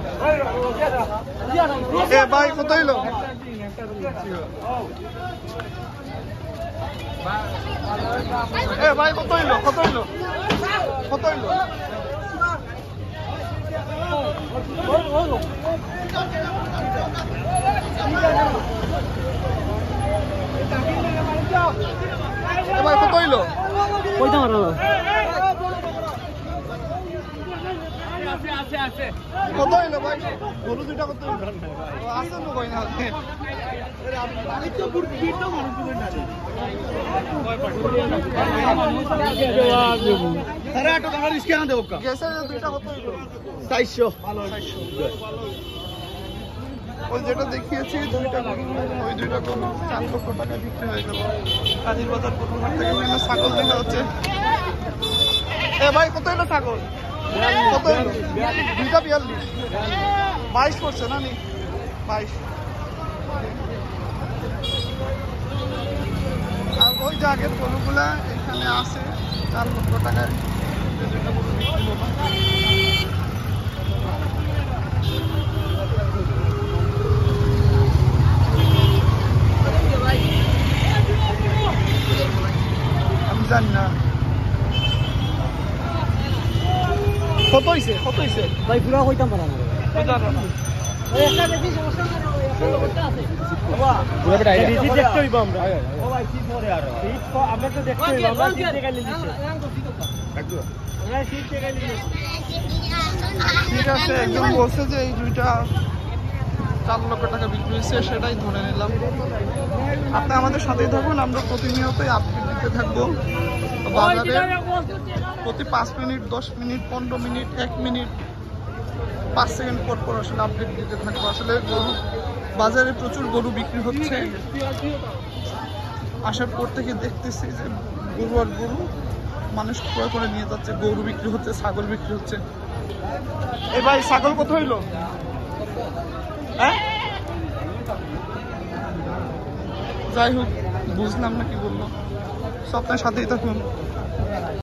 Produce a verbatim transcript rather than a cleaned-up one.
এ ভাই কত হইলো? এ ভাই কত হইলো? কত হইলো? কত হইলো? এ ভাই কত হইলো? কইতে পারো কত হইলো ভাই? গরু দুইটা কত হইলো? আসেন না কই না সাড়ে আট টাকা রিস্কে আন দেবো গেছে দুইটা কত হইলো? চারশো ওই যেটা দেখিয়েছি দুইটা গরু, ওই দুইটা গরু চার লক্ষ টাকা বিক্রি হয়ে গেল। কাজীর বাজার গরুর হাট থেকে বিভিন্ন ছাগল দেখা হচ্ছে। এ ভাই কত হইলো ছাগল? কত হইলো? দুইটা বিয়াল্লিশ, বাইশ করছে না নি? বাইশ। আর ওই যে আগের গরুগুলা এখানে আছে চার লক্ষ টাকার দুইটা গরু বিক্রি হলো। আমি জানি না কত হয়েছে, কত হয়েছে ভাই পুরা কইতাম পারা না জানো না। দেখতে হইব আমরা আমরা তো দেখতে হইব আমরা সিট টাকা নিয়ে দিছি আমরা সিট টাকা নিয়ে ঠিক আছে, একজন বলছে যে এই দুইটা চার লক্ষ টাকা বিক্রি হয়েছে, সেটাই ধরে নিলাম। আপনি আমাদের সাথেই থাকুন, আমরা প্রতিনিয়তই আপডেট দিতে থাকবো বাজারে। প্রতি পাঁচ মিনিট, দশ মিনিট, পনেরো মিনিট, এক মিনিট, পাঁচ সেকেন্ড পর পর আসলে আপডেট দিতে থাকবো। আসলে গরু বাজারে প্রচুর গরু বিক্রি হচ্ছে, আসার পর থেকে দেখতেছি যে গরু আর গরু মানুষ ক্রয় করে নিয়ে যাচ্ছে, গরু বিক্রি হচ্ছে, ছাগল বিক্রি হচ্ছে। এ ভাই ছাগল কত হইলো? হ্যাঁ যাই হোক, বুঝলাম না কি বললো। সব আপনার সাথেই থাকুন।